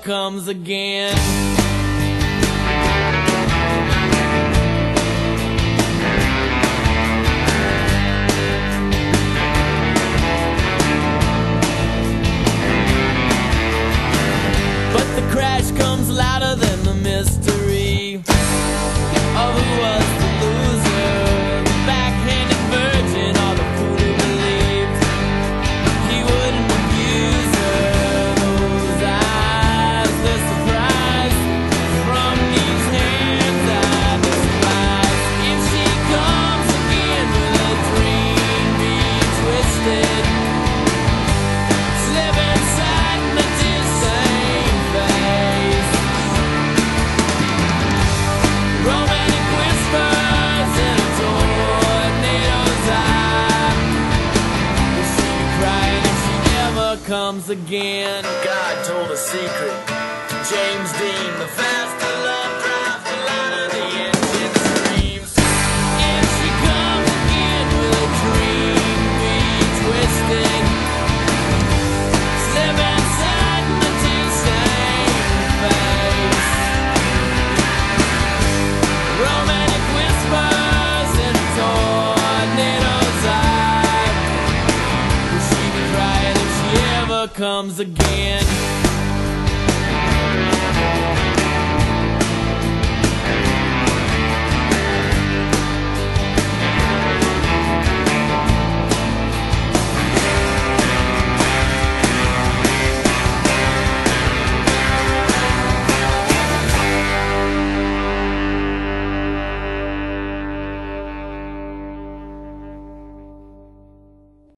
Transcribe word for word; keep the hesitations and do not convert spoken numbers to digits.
comes again. But the crash comes louder than the mystery of who was the loser, the backhanded virgin, or the fool who believed he wouldn't abuse her. Those eyes, the surprise from these hands I despise. If she comes again, will a dream be twisted? Slip inside the same face. Romantic whispers in a tornado's eye. Will she be crying if she never comes again? God told a secret to James Dean. The faster love drives, the louder the engine screams. If she comes again, will a dream be twisted? Slip inside the same face. Romantic whispers in a tornado's eye. Will she be crying if she ever comes again?